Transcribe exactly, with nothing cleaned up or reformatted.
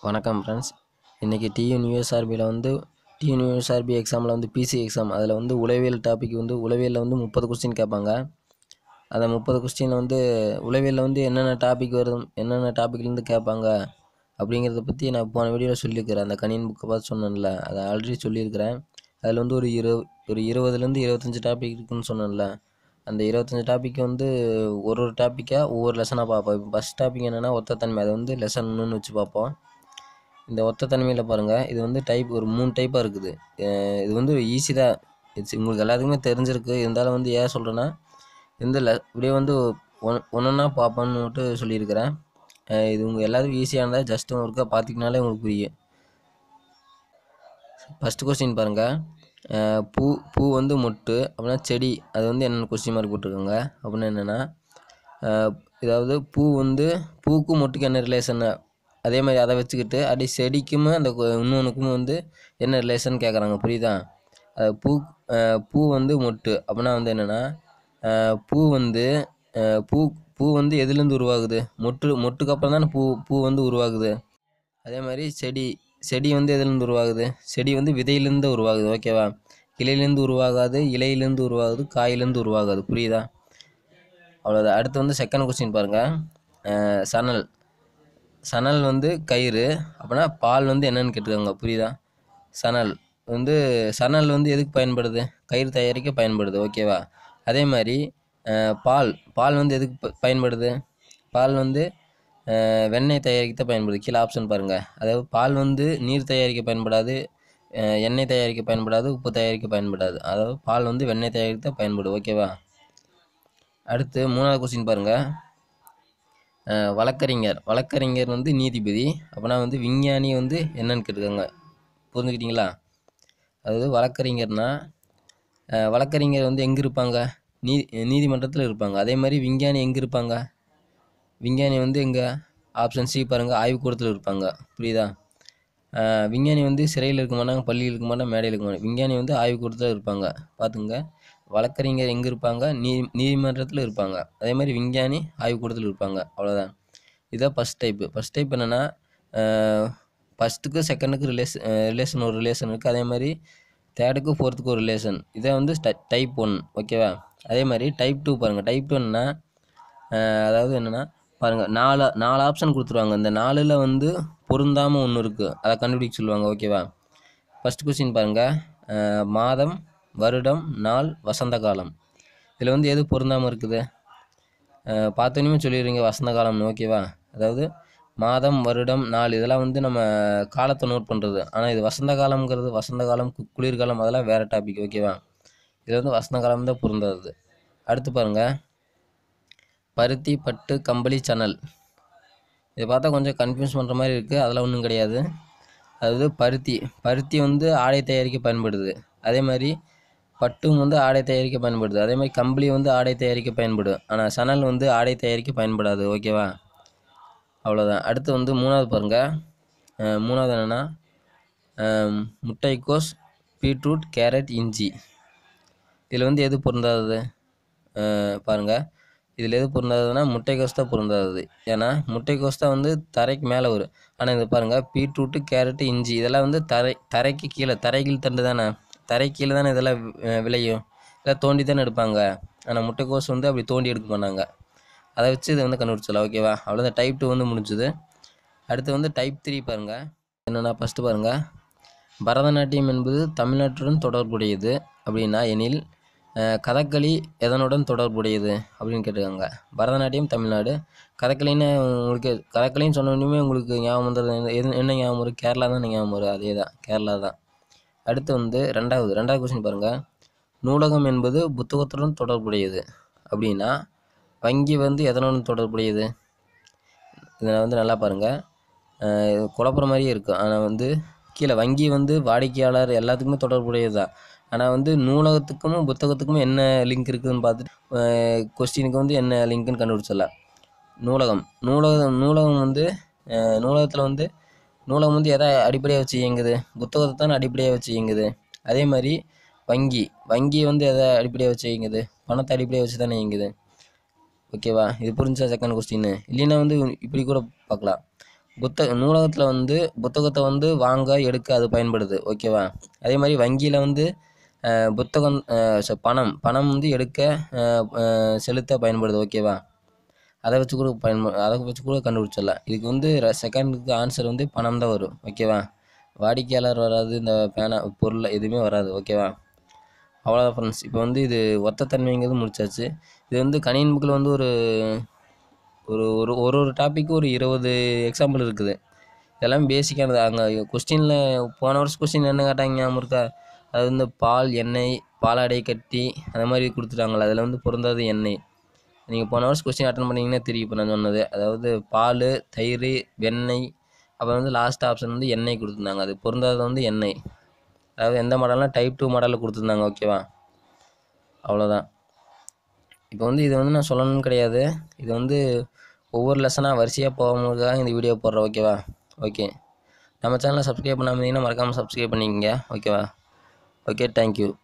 வணக்கம் ஃப்ரெண்ட்ஸ். இன்றைக்கி டிஎன்யூஎஸ்ஆர்பியில் வந்து டிஎன்யூஎஸ்ஆர்பி எக்ஸாமில் வந்து பிசி எக்ஸாம் அதில் வந்து உளவியல் டாபிக் வந்து உளவியலில் வந்து முப்பது கொஸ்டின் கேட்பாங்க. அந்த முப்பது கொஸ்டினில் வந்து உளவியலில் வந்து என்னென்ன டாபிக் வரும், என்னென்ன டாப்பிக்லேருந்து கேட்பாங்க அப்படிங்கிறத பற்றி நான் போன வீடியோவில் சொல்லியிருக்கிறேன். அந்த கணினி புக்கை பார்த்து சொன்னேன்ல, அதை ஆல்ரெடி சொல்லியிருக்கிறேன். அதில் வந்து ஒரு இரு ஒரு இருபதுலேருந்து இருபத்தஞ்சி டாபிக் இருக்குதுன்னு சொன்னேன்ல. அந்த இருபத்தஞ்சி டாபிக் வந்து ஒரு ஒரு டாப்பிக்காக ஒவ்வொரு லெசனாக பார்ப்போம். இப்போ ஃபஸ்ட் டாபிக் என்னென்னா ஒத்தத்தன்மை, அதை வந்து லெசன் ஒன்றுன்னு வச்சு பார்ப்போம். இந்த ஒத்த தன்மையில் பாருங்கள், இது வந்து டைப் ஒரு மூணு டைப்பாக இருக்குது. இது வந்து ஈஸி தான், இட்ஸ் உங்களுக்கு எல்லாத்துக்குமே தெரிஞ்சிருக்கு. இருந்தாலும் வந்து ஏன் சொல்கிறேன்னா, இந்த லெ இப்படியே வந்து ஒன் ஒன்றா பார்ப்போன்னு மட்டும் சொல்லியிருக்கிறேன். இது உங்கள் எல்லாத்துக்கும் ஈஸியாக இருந்தால் ஜஸ்ட் ஒருக்கா பார்த்திங்கனாலே உங்களுக்கு புரியும். ஃபஸ்ட்டு கொஸ்டின் பாருங்கள், பூ பூ வந்து மொட்டு அப்படின்னா செடி, அது வந்து என்னென்ன கொஸ்டின் மார்க் போட்டிருக்காங்க அப்படின்னா என்னென்னா, இதாவது பூ வந்து பூக்கும் மொட்டுக்கு என்ன ரிலேஷன், அதே மாதிரி அதை வச்சுக்கிட்டு அப்படி செடிக்கும் அந்த இன்னொன்றுக்கும் வந்து என்ன ரிலேஷன் கேட்குறாங்க. புரியுதா? அது பூ பூ வந்து மொட்டு அப்படின்னா வந்து என்னென்னா, பூ வந்து பூ பூ வந்து எதுலேருந்து உருவாகுது? மொட்டு மொட்டுக்கு அப்புறம் தானே பூ பூ வந்து உருவாகுது. அதே மாதிரி செடி செடி வந்து எதுலேருந்து உருவாகுது? செடி வந்து விதையிலேருந்து உருவாகுது. ஓகேவா? கிளையிலேருந்து உருவாகாது, இலையிலேருந்து உருவாகுது, காயிலேருந்து உருவாகாது. புரியுதா? அவ்வளோதான். அடுத்து வந்து செகண்ட் கொஸ்டின் பாருங்கள், சணல் சணல் வந்து கயிறு அப்படின்னா பால் வந்து என்னென்னு கேட்டுருக்காங்க. புரியுதா? சணல் வந்து சணல் வந்து எதுக்கு பயன்படுது? கயிறு தயாரிக்க பயன்படுது. ஓகேவா? அதே மாதிரி பால் பால் வந்து எதுக்கு பயன்படுது? பால் வந்து வெண்ணெய் தயாரிக்க பயன்படுது. கீழே ஆப்ஷன் பாருங்கள். அதாவது பால் வந்து நீர் தயாரிக்க பயன்படாது, எண்ணெய் தயாரிக்க பயன்படாது, உப்பு தயாரிக்க பயன்படாது. அதாவது பால் வந்து வெண்ணெய் தயாரிக்க பயன்படுது. ஓகேவா? அடுத்து மூணாவது கொஸ்டின் பாருங்கள், வழக்கறிஞர் வழக்கறிஞர் வந்து நீதிபதி அப்படின்னா வந்து விஞ்ஞானி வந்து என்னன்னு கேட்டுருக்காங்க. புரிஞ்சுக்கிட்டீங்களா? அதாவது வழக்கறிஞர்னா வழக்கறிஞர் வந்து எங்கே இருப்பாங்க? நீ நீதிமன்றத்தில் இருப்பாங்க. அதே மாதிரி விஞ்ஞானி எங்கே இருப்பாங்க? விஞ்ஞானி வந்து எங்கே? ஆப்ஷன் சி பாருங்கள், ஆய்வுக்கூடத்தில் இருப்பாங்க. புரியுதா? விஞ்ஞானி வந்து சிறையில் இருக்க மாட்டாங்க, பள்ளியில் இருக்க மாட்டாங்க, மேடையில் இருக்க மாட்டாங்க. விஞ்ஞானி வந்து ஆய்வுக்கூடத்தில் இருப்பாங்க. பார்த்துங்க, வழக்கறிஞர் எங்கே இருப்பாங்க? நீ நீதிமன்றத்தில் இருப்பாங்க. அதே மாதிரி விஞ்ஞானி ஆய்வுக்கூடத்தில் இருப்பாங்க. அவ்வளோதான். இதான் ஃபஸ்ட் டைப்பு. ஃபஸ்ட் டைப் என்னென்னா, ஃபஸ்ட்டுக்கு செகண்டுக்கு ரிலேஷன் ரிலேஷன் ஒரு ரிலேஷன் இருக்குது. அதே மாதிரி தேர்டுக்கு ஃபோர்த்துக்கு ஒரு ரிலேஷன். இதை வந்து டைப் ஒன். ஓகேவா? அதே மாதிரி டைப் டூ பாருங்கள். டைப் டூ என்னென்னா, அதாவது என்னென்னா பாருங்கள், நாலு நாலு ஆப்ஷன் கொடுத்துருவாங்க. இந்த நாலில் வந்து பொருந்தாமல் ஒன்று இருக்குது, அதை கண்டுபிடிக்க சொல்லுவாங்க. ஓகேவா? ஃபஸ்ட் கொஸ்டின் பாருங்கள், மாதம், வருடம், நாள், வசந்த காலம். இதில் வந்து எது பொருந்தாமல் இருக்குது? பார்த்தோன்னே சொல்லிடுறீங்க வசந்த காலம்னு. ஓகேவா? அதாவது மாதம், வருடம், நாள் இதெல்லாம் வந்து நம்ம காலத்தை நோட் பண்ணுறது. ஆனால் இது வசந்த காலம்ங்கிறது, வசந்த காலம், குளிர்காலம், அதெல்லாம் வேறு டாபிக். ஓகேவா? இது வந்து வசந்த காலம் தான் பொருந்தாது. அடுத்து பாருங்கள், பருத்தி, பட்டு, கம்பளி, சணல். இதை பார்த்தா கொஞ்சம் கன்ஃபியூஸ் பண்ணுற மாதிரி இருக்குது. அதெல்லாம் ஒன்றும் கிடையாது. அதாவது பருத்தி பருத்தி வந்து ஆடை தயாரிக்க பயன்படுது. அதே மாதிரி பட்டும் வந்து ஆடை தயாரிக்க பயன்படுது. அதே மாதிரி கம்பளி வந்து ஆடை தயாரிக்க பயன்படும். ஆனால் சணல் வந்து ஆடை தயாரிக்க பயன்படாது. ஓகேவா? அவ்வளோதான். அடுத்து வந்து மூணாவது பாருங்கள், மூணாவது என்னென்னா, முட்டைக்கோஸ், பீட்ரூட், கேரட், இஞ்சி. இதில் வந்து எது பொருந்தாதது? பாருங்கள், இதில் எது பொருந்தாததுன்னா முட்டைக்கோஸ் தான் பொருந்தாதது. ஏன்னா முட்டைக்கோஸ் தான் வந்து தரைக்கு மேலே வரும். ஆனால் இது பாருங்கள், பீட்ரூட்டு, கேரட்டு, இஞ்சி இதெல்லாம் வந்து தரை தரைக்கு கீழே, தரைக்கீழ் தண்டு தானே, தரை கீழே தானே இதெல்லாம் விளையும். இதெல்லாம் தோண்டி தானே எடுப்பாங்க. ஆனால் முட்டைக்கோஸ் வந்து அப்படி தோண்டி எடுக்க மாட்டாங்க. அதை வச்சு இதை வந்து கண்டுபிடிச்சலாம். ஓகேவா? அவ்வளோதான். டைப் டூ வந்து முடிஞ்சுது. அடுத்து வந்து டைப் த்ரீ பாருங்கள். என்னென்னா, ஃபஸ்ட்டு பாருங்கள், பரதநாட்டியம் என்பது தமிழ்நாட்டுடன் தொடர்புடையது அப்படின்னா எனில் கதகளி எதனுடன் தொடர்புடையது அப்படின்னு கேட்டுருக்காங்க. பரதநாட்டியம் தமிழ்நாடு, கதகளின்னு உங்களுக்கு கதகளின்னு சொன்னோடனே உங்களுக்கு ஞாபகம் வந்துடுது எது என்ன ஞாபகம் வரும்? கேரளா தான் ஞாபகம் வரும். அதே தான், கேரளா தான். அடுத்து வந்து ரெண்டாவது ரெண்டாவது கொஸ்டின் பாருங்கள், நூலகம் என்பது புத்தகத்துடன் தொடர்புடையது அப்படின்னா வங்கி வந்து எதனுடன் தொடர்புடையது? இதை வந்து நல்லா பாருங்கள், குழப்புற மாதிரியே இருக்கும். ஆனால் வந்து கீழே வங்கி வந்து வாடிக்கையாளர் எல்லாத்துக்குமே தொடர்புடையது தான். ஆனால் வந்து நூலகத்துக்கும் புத்தகத்துக்கும் என்ன லிங்க் இருக்குதுன்னு பார்த்துட்டு கொஸ்டினுக்கு வந்து என்ன லிங்க்குன்னு கண்டுபிடிச்சிடலாம். நூலகம் நூலகம் நூலகம் வந்து நூலகத்தில் வந்து நூலகம் வந்து எதை அடிப்படையாக வச்சு இயங்குது? புத்தகத்தை தான் அடிப்படையாக வச்சு இயங்குது. அதே மாதிரி வங்கி வங்கி வந்து எதை அடிப்படையாக வச்சு இயங்குது? பணத்தை அடிப்படையாக வச்சு தானே இயங்குது. ஓகேவா? இது புரிஞ்சா செகண்ட் கொஸ்டின். இல்லைன்னா வந்து இப்படி கூட பார்க்கலாம், புத்தக நூலகத்தில் வந்து புத்தகத்தை வந்து வாங்க எடுக்க அது பயன்படுது ஓகேவா. அதே மாதிரி வங்கியில் வந்து அஹ், புத்தகம் அஹ், ச- பணம் பணம் வந்து எடுக்க அஹ், அஹ், செலுத்த பயன்படுது ஓகேவா. அதை வச்சு கூட பயன்ப அதை வச்சு கூட கண்டுபிடிச்சிடலாம். இதுக்கு வந்து செகண்டுக்கு ஆன்சர் வந்து பணம் தான் வரும் ஓகேவா. வாடிக்கையாளர் வராது, இந்த பேனா பொருள் எதுவுமே வராது ஓகேவா. அவ்வளோதான் ஃப்ரெண்ட்ஸ். இப்போ வந்து இது ஒத்த தன்மைங்கிறது முடிச்சாச்சு. இது வந்து கணினி புக்கில் வந்து ஒரு ஒரு ஒரு ஒரு ஒரு டாப்பிக்கு ஒரு இருபது எக்ஸாம்பிள் இருக்குது. இதெல்லாம் பேசிக்கானது. அங்கே கொஸ்டினில் போன வருஷம் கொஸ்டின் என்ன கேட்டாங்க ஞாபகம் இருக்கா? அது வந்து பால், எண்ணெய், பாலாடை கட்டி அந்த மாதிரி கொடுத்துட்டாங்களா. அதில் வந்து பொருந்தாது எண்ணெய். நீங்கள் போன வருஷம் கொஸ்டின் அட்டன் பண்ணிங்கன்னா தெரியும் இப்போ நான் சொன்னது. அதாவது பால், தயிர், வெண்ணெய், அப்புறம் வந்து லாஸ்ட் ஆப்ஷன் வந்து எண்ணெய் கொடுத்துருந்தாங்க. அது பொருந்தாதது வந்து எண்ணெய். அதாவது எந்த மாடல்னால் டைப் டூ மாடலில் கொடுத்துருந்தாங்க ஓகேவா. அவ்வளோதான். இப்போ வந்து இது வந்து நான் சொல்லணும்னு கிடையாது. இது வந்து ஒவ்வொரு லெசனாக வரிசையாக போகும்போது இந்த வீடியோ போடுறேன் ஓகேவா. ஓகே, நம்ம சேனலை சப்ஸ்கிரைப் பண்ணாமல் இருந்தீங்கன்னா மறக்காமல் சப்ஸ்கிரைப் பண்ணிக்கங்க ஓகேவா. Okay, thank you.